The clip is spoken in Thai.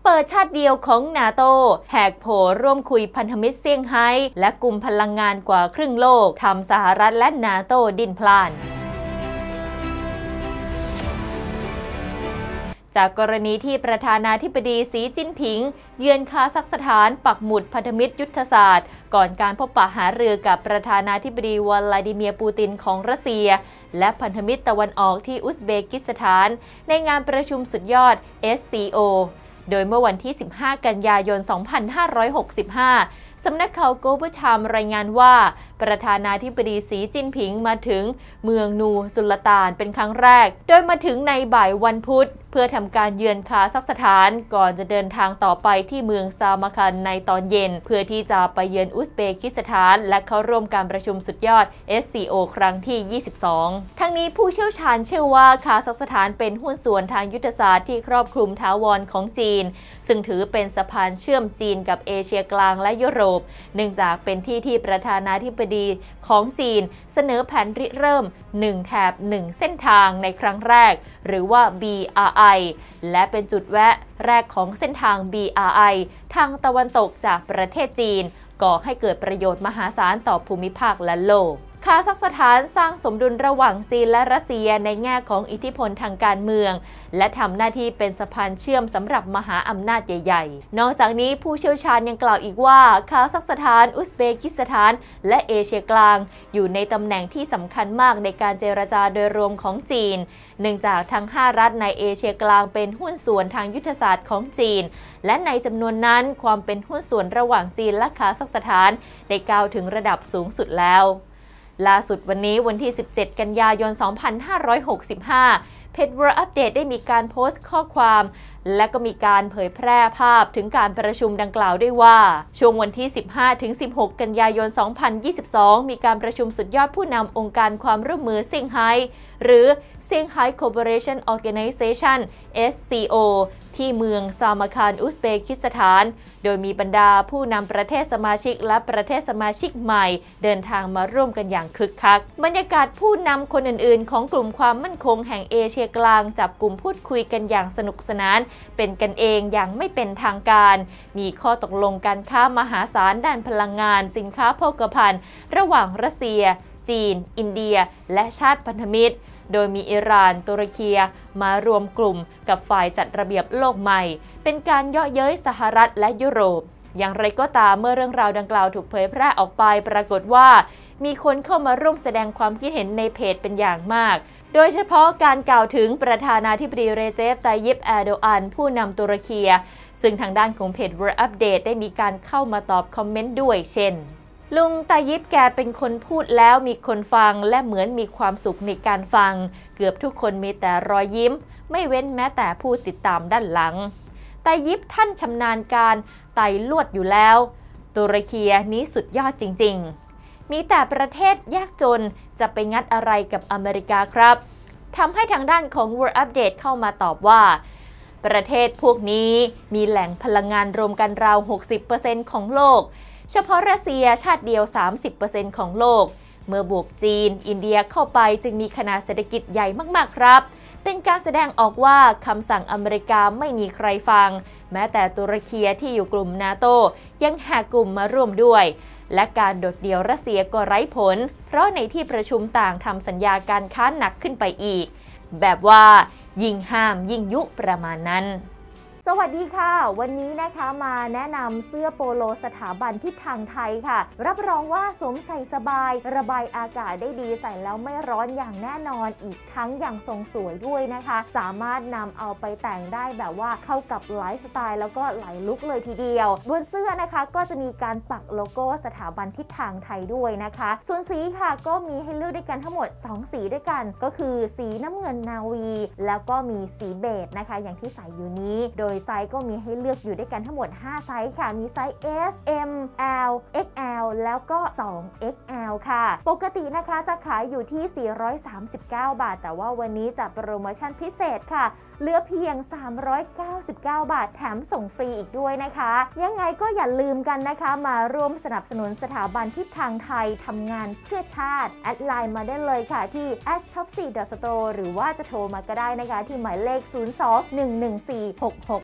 เปิดชาติเดียวของนาโตแหกโผร่วมคุยพันธมิตรเซี่ยงไฮ้และกลุ่มพลังงานกว่าครึ่งโลกทำสหรัฐและนาโตดิ้นพล่านจากกรณีที่ประธานาธิบดีสีจิ้นผิงเยือนคาซัคสถานปักหมุดพันธมิตรยุทธศาสตร์ก่อนการพบปะหารือกับประธานาธิบดีวลาดิเมียร์ปูตินของรัสเซียและพันธมิตรตะวันออกที่อุซเบกิสถานในงานประชุมสุดยอด SCO โดยเมื่อวันที่ 15 กันยายน 2565 สำนักข่าว Global Times รายงานว่าประธานาธิบดีสีจิ้นผิงมาถึงเมืองนูซุลตานเป็นครั้งแรกโดยมาถึงในบ่ายวันพุธเพื่อทำการเยือนคาซัคสถานก่อนจะเดินทางต่อไปที่เมืองซามาคันในตอนเย็นเพื่อที่จะไปเยือนอุซเบกิสถานและเข้าร่วมการประชุมสุดยอด SCO ครั้งที่ 22 ทั้งนี้ผู้เชี่ยวชาญเชื่อว่าคาซัคสถานเป็นหุ้นส่วนทางยุทธศาสตร์ที่ครอบคลุมถาวรของจีนซึ่งถือเป็นสะพานเชื่อมจีนกับเอเชียกลางและยุโรปเนื่องจากเป็นที่ประธานาธิบดีของจีนเสนอแผนริเริ่ม1แถบ1เส้นทางในครั้งแรกหรือว่า BRI และเป็นจุดแวะแรกของเส้นทาง BRI ทางตะวันตกจากประเทศจีนก่อให้เกิดประโยชน์มหาศาลต่อภูมิภาคและโลกคาซัคสถานสร้างสมดุลระหว่างจีนและรัสเซียในแง่ของอิทธิพลทางการเมืองและทำหน้าที่เป็นสะพานเชื่อมสำหรับมหาอำนาจใหญ่ๆนอกจากนี้ผู้เชี่ยวชาญยังกล่าวอีกว่าคาซัคสถานอุซเบกิสถานและเอเชียกลางอยู่ในตำแหน่งที่สำคัญมากในการเจรจาโดยรวมของจีนเนื่องจากทั้ง5รัฐในเอเชียกลางเป็นหุ้นส่วนทางยุทธศาสตร์ของจีนและในจำนวนนั้นความเป็นหุ้นส่วนระหว่างจีนและคาซัคสถานได้ก้าวถึงระดับสูงสุดแล้วล่าสุดวันนี้วันที่ 17 กันยายน 2565 เพจ World Update ได้มีการโพสต์ข้อความและก็มีการเผยแพร่ภาพถึงการประชุมดังกล่าวด้วยว่าช่วงวันที่ 15-16 กันยายน 2022 มีการประชุมสุดยอดผู้นำองค์การความร่วมมือเซี่ยงไฮ้หรือ Shanghai Cooperation Organization SCO ที่เมืองซามาคันอุซเบกิสถานโดยมีบรรดาผู้นำประเทศสมาชิกและประเทศสมาชิกใหม่เดินทางมาร่วมกันอย่างคึกคักบรรยากาศผู้นำคนอื่นๆของกลุ่มความมั่นคงแห่งเอเชียกลางจับกลุ่มพูดคุยกันอย่างสนุกสนานเป็นกันเองอย่างไม่เป็นทางการมีข้อตกลงการค้ามหาศาลด้านพลังงานสินค้าโภคภัณฑ์ระหว่างรัสเซียจีนอินเดียและชาติพันธมิตรโดยมีอิหร่านตุรกีมารวมกลุ่มกับฝ่ายจัดระเบียบโลกใหม่เป็นการเยาะเย้ยสหรัฐและยุโรปอย่างไรก็ตามเมื่อเรื่องราวดังกล่าวถูกเผยแพร่ออกไปปรากฏว่ามีคนเข้ามาร่วมแสดงความคิดเห็นในเพจเป็นอย่างมากโดยเฉพาะการกล่าวถึงประธานาธิบดีเรเจป ไตยิป แอร์โดอันผู้นำตุรกีซึ่งทางด้านของเพจ World Update ได้มีการเข้ามาตอบคอมเมนต์ด้วยเช่นลุงไตยิปแกเป็นคนพูดแล้วมีคนฟังและเหมือนมีความสุขในการฟังเกือบทุกคนมีแต่รอยยิ้มไม่เว้นแม้แต่ผู้ติดตามด้านหลังไตยิปท่านชำนาญการไต่ลวดอยู่แล้วตุรกีนี้สุดยอดจริงๆมีแต่ประเทศยากจนจะไปงัดอะไรกับอเมริกาครับทำให้ทางด้านของ World Update เข้ามาตอบว่าประเทศพวกนี้มีแหล่งพลังงานรวมกันราว 60% ของโลกเฉพาะรัสเซียชาติเดียว 30% ของโลกเมื่อบวกจีนอินเดียเข้าไปจึงมีขนาดเศรษฐกิจใหญ่มากๆครับเป็นการแสดงออกว่าคำสั่งอเมริกาไม่มีใครฟังแม้แต่ตุรกีที่อยู่กลุ่มนาโตยังแหกกลุ่มมาร่วมด้วยและการโดดเดี่ยวรัสเซียก็ไร้ผลเพราะในที่ประชุมต่างทำสัญญาการค้าหนักขึ้นไปอีกแบบว่ายิ่งห้ามยิ่งยุประมาณนั้นสวัสดีค่ะวันนี้นะคะมาแนะนำเสื้อโปโลสถาบันทิศทางไทยค่ะรับรองว่าสวมใส่สบายระบายอากาศได้ดีใส่แล้วไม่ร้อนอย่างแน่นอนอีกทั้งอย่างทรงสวยด้วยนะคะสามารถนำเอาไปแต่งได้แบบว่าเข้ากับไลฟ์สไตล์แล้วก็หลายลุคเลยทีเดียวบนเสื้อนะคะก็จะมีการปักโลโก้สถาบันทิศทางไทยด้วยนะคะส่วนสีค่ะก็มีให้เลือกด้วยกันทั้งหมด2สีด้วยกันก็คือสีน้ำเงินนาวีแล้วก็มีสีเบจนะคะอย่างที่ใส่อยู่นี้โดยไซส์ก็มีให้เลือกอยู่ด้วยกันทั้งหมด5ไซส์ค่ะมีไซส์ S M L XL แล้วก็ 2XL ค่ะปกตินะคะจะขายอยู่ที่439 บาทแต่ว่าวันนี้จัดโปรโมชั่นพิเศษค่ะเหลือเพียง399 บาทแถมส่งฟรีอีกด้วยนะคะยังไงก็อย่าลืมกันนะคะมาร่วมสนับสนุนสถาบันทิศทางไทยทำงานเพื่อชาติแอดไลน์มาได้เลยค่ะที่ @shopsi.store หรือว่าจะโทรมาก็ได้นะคะที่หมายเลข